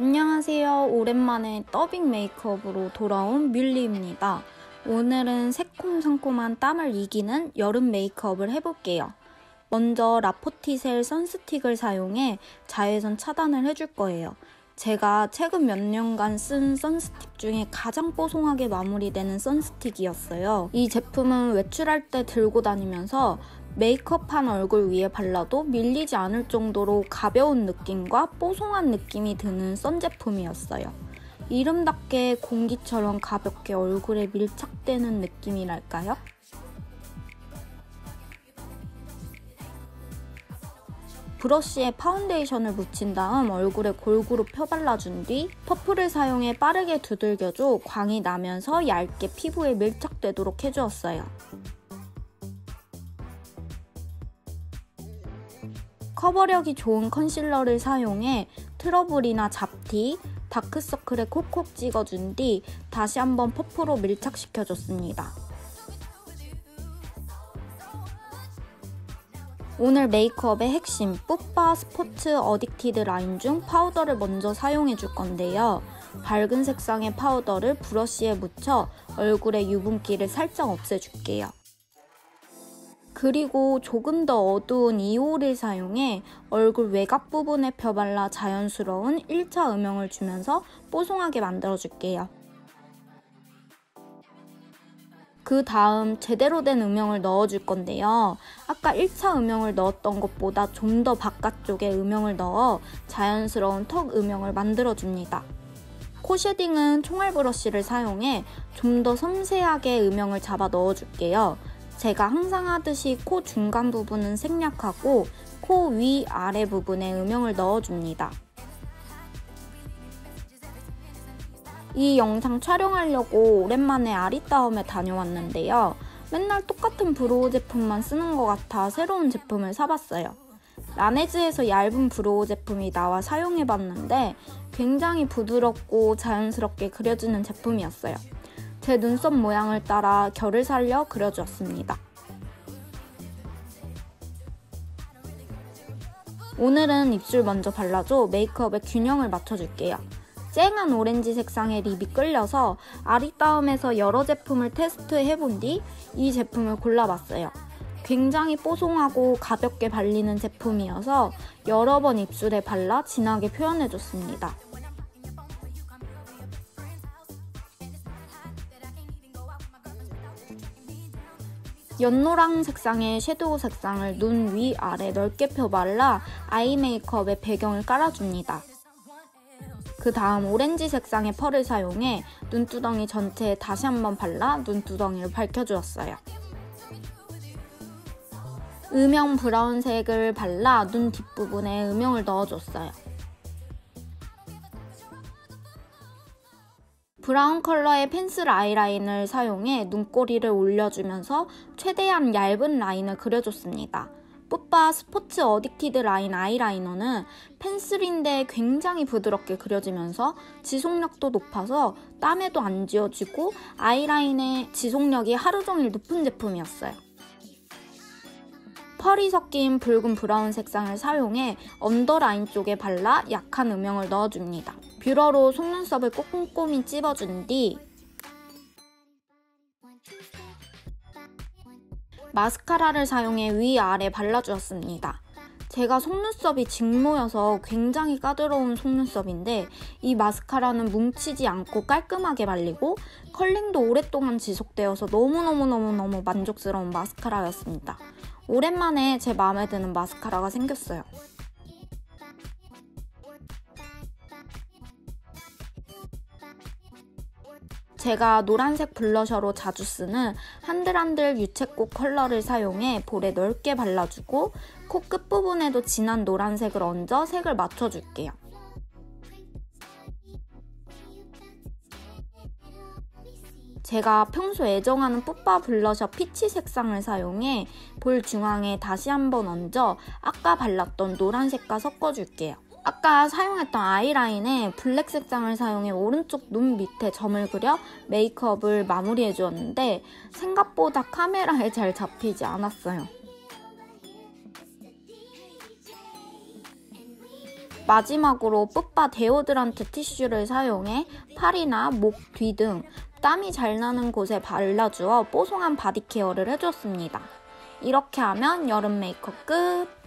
안녕하세요. 오랜만에 더빙 메이크업으로 돌아온 뮬리입니다. 오늘은 새콤상콤한 땀을 이기는 여름 메이크업을 해볼게요. 먼저 라포티셀 선스틱을 사용해 자외선 차단을 해줄 거예요. 제가 최근 몇 년간 쓴 선스틱 중에 가장 뽀송하게 마무리되는 선스틱이었어요. 이 제품은 외출할 때 들고 다니면서 메이크업한 얼굴 위에 발라도 밀리지 않을 정도로 가벼운 느낌과 뽀송한 느낌이 드는 선 제품이었어요. 이름답게 공기처럼 가볍게 얼굴에 밀착되는 느낌이랄까요? 브러쉬에 파운데이션을 묻힌 다음 얼굴에 골고루 펴발라준 뒤 퍼프를 사용해 빠르게 두들겨줘 광이 나면서 얇게 피부에 밀착되도록 해주었어요. 커버력이 좋은 컨실러를 사용해 트러블이나 잡티, 다크서클에 콕콕 찍어준 뒤 다시 한번 퍼프로 밀착시켜줬습니다. 오늘 메이크업의 핵심 뿌빠 스포츠 어딕티드 라인 중 파우더를 먼저 사용해줄 건데요. 밝은 색상의 파우더를 브러쉬에 묻혀 얼굴의 유분기를 살짝 없애줄게요. 그리고 조금 더 어두운 2호를 사용해 얼굴 외곽 부분에 펴발라 자연스러운 1차 음영을 주면서 뽀송하게 만들어줄게요. 그 다음 제대로 된 음영을 넣어줄 건데요. 아까 1차 음영을 넣었던 것보다 좀 더 바깥쪽에 음영을 넣어 자연스러운 턱 음영을 만들어줍니다. 코 쉐딩은 총알 브러쉬를 사용해 좀 더 섬세하게 음영을 잡아 넣어줄게요. 제가 항상 하듯이 코 중간 부분은 생략하고 코 위 아래 부분에 음영을 넣어줍니다. 이 영상 촬영하려고 오랜만에 아리따움에 다녀왔는데요. 맨날 똑같은 브로우 제품만 쓰는 것 같아 새로운 제품을 사봤어요. 라네즈에서 얇은 브로우 제품이 나와 사용해봤는데 굉장히 부드럽고 자연스럽게 그려지는 제품이었어요. 제 눈썹 모양을 따라 결을 살려 그려주었습니다. 오늘은 입술 먼저 발라줘 메이크업의 균형을 맞춰줄게요. 쨍한 오렌지 색상의 립이 끌려서 아리따움에서 여러 제품을 테스트해본 뒤 이 제품을 골라봤어요. 굉장히 뽀송하고 가볍게 발리는 제품이어서 여러 번 입술에 발라 진하게 표현해줬습니다. 연노랑 색상의 섀도우 색상을 눈 위 아래 넓게 펴발라 아이 메이크업의 배경을 깔아줍니다. 그 다음 오렌지 색상의 펄을 사용해 눈두덩이 전체에 다시 한번 발라 눈두덩이를 밝혀주었어요. 음영 브라운색을 발라 눈 뒷부분에 음영을 넣어줬어요. 브라운 컬러의 펜슬 아이라인을 사용해 눈꼬리를 올려주면서 최대한 얇은 라인을 그려줬습니다. 뿌빠 스포츠 어딕티드 라인 아이라이너는 펜슬인데 굉장히 부드럽게 그려지면서 지속력도 높아서 땀에도 안 지워지고 아이라인의 지속력이 하루 종일 높은 제품이었어요. 펄이 섞인 붉은 브라운 색상을 사용해 언더라인 쪽에 발라 약한 음영을 넣어줍니다. 뷰러로 속눈썹을 꼼꼼히 찝어준 뒤 마스카라를 사용해 위아래 발라주었습니다. 제가 속눈썹이 직모여서 굉장히 까다로운 속눈썹인데 이 마스카라는 뭉치지 않고 깔끔하게 발리고 컬링도 오랫동안 지속되어서 너무너무 만족스러운 마스카라였습니다. 오랜만에 제 마음에 드는 마스카라가 생겼어요. 제가 노란색 블러셔로 자주 쓰는 한들한들 유채꽃 컬러를 사용해 볼에 넓게 발라주고 코 끝부분에도 진한 노란색을 얹어 색을 맞춰줄게요. 제가 평소 애정하는 뿌빠 블러셔 피치 색상을 사용해 볼 중앙에 다시 한번 얹어 아까 발랐던 노란색과 섞어줄게요. 아까 사용했던 아이라인에 블랙 색상을 사용해 오른쪽 눈 밑에 점을 그려 메이크업을 마무리해 주었는데 생각보다 카메라에 잘 잡히지 않았어요. 마지막으로 뿌빠 데오드란트 티슈를 사용해 팔이나 목 뒤 등 땀이 잘 나는 곳에 발라주어 뽀송한 바디 케어를 해줬습니다. 이렇게 하면 여름 메이크업 끝!